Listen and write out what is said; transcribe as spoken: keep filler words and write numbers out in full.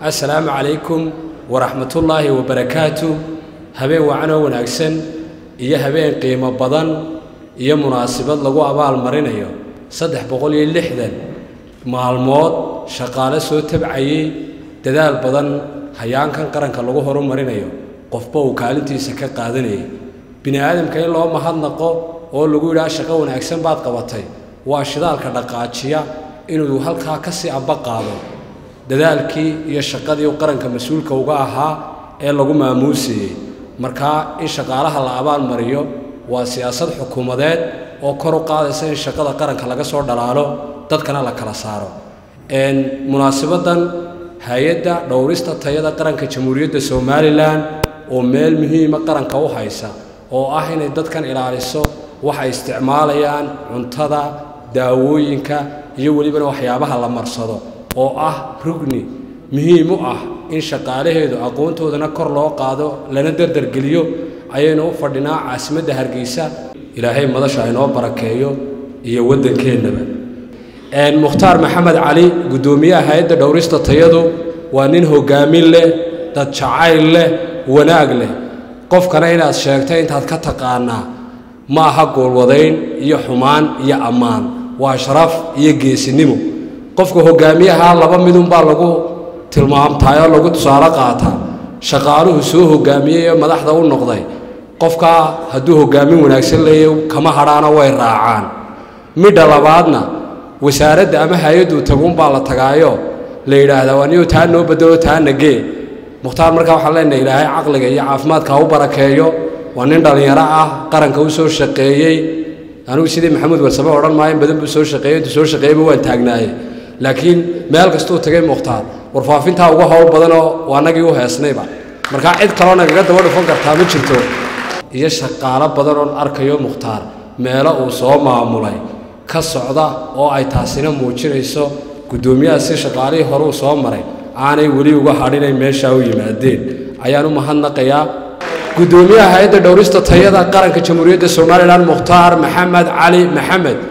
السلام عليكم ورحمة الله وبركاته. هبين وعنا ونعكسن إياه هبين قيمة بدن إياه مناسبات لقوا أبال مرينيو صدح بقولي اللحدن مع الموت شقالة سو تبعي تدال بدن هيان كان قرن كلقوا هرم مرينيو قفبه وكالنتي سكة قادني بني آدم كاين لو ما حد نقو أو لقوا لا شقة ونعكسن بعد قبطي واشدال كدقاتشيا إنه هالكا كسي أبقاله dadaalkii iyo shaqadii uu qaranka mas'uulka uga ahaa ee lagu maamuusay marka in shaqaalaha la abaal mariyo waa siyaasad xukuumadeed oo kor u qaadaysa in shaqada qaranka laga soo dhalaalo dadkana la kala saaro een munaasabadan hay'adda dhowrista tayada qaranka Jamhuuriyadda Soomaaliland oo meel muhiim ah qaranka u haysa oo ah inay dadkan ilaaliso waxa isticmaalayaan cuntada daawooyinka iyo waliba waxyaabaha la marsado oo ah rugni muhiim u ah in shaqaalaheedu aqoontoodana kor loo qaado lana dardar geliyo ayaynu u fadhinaa caasimadda Hargeysa ilaahay madasha inoo barakeeyo iyo wadankeenaba een Mukhtaar Maxamed Cali gudoomiyaha hay'adda dhowrista tayadu waa nin hogaamin leh dad jacayl leh wanaag leh qofkana inaad sheegtay intaad ka taqaanaa ma aha goolwadayn iyo xumaan iyo ammaan waa sharaf iyo geesinimo qofka hogaamiyaha laba midun baa lagu tilmaamtay oo lagu tusaale qaata shaqaaluhu soo hogaamiyay madaxda u noqday qofka haduu hogaamin wanaagsan leeyahay kama haraana way raacaan midda labaadna wasaaradda ama hay'addu tagun baa la tagaayo la yiraahdaa waa inuu taa noo bedelo taa nagee Mukhtaar marka waxa leenahay ilaahay aqliga iyo caafimaadka u barakeeyo waa nin dhalinyaro ah qaranka u soo shaqeeyay anigu sidii Maxamed Warsame oran maayin badan buu soo shaqeeyay intuu soo shaqeeyay waan taagnaayay laakiin meel kastoo tagay Mukhtaar warfaafinta uga hawl badan oo waanagii u heesnayba marka cid kale oo naga daba dhufan kartaa ma jirto iyo shaqaale badan oo arkayo Mukhtaar meel uu soo maamulay ka socda oo ay taasina muujinayso gudoomiyaha si shaqaalihii hore u soo maray aanay wali uga hadhinay meesha u yimaadeen ayaan u mahadnaqayaa gudoomiyaha hay'adda dhowrista tayada qaranka Jamhuuriyadda Soomaaliland Mukhtaar Maxamed Cali Maxamed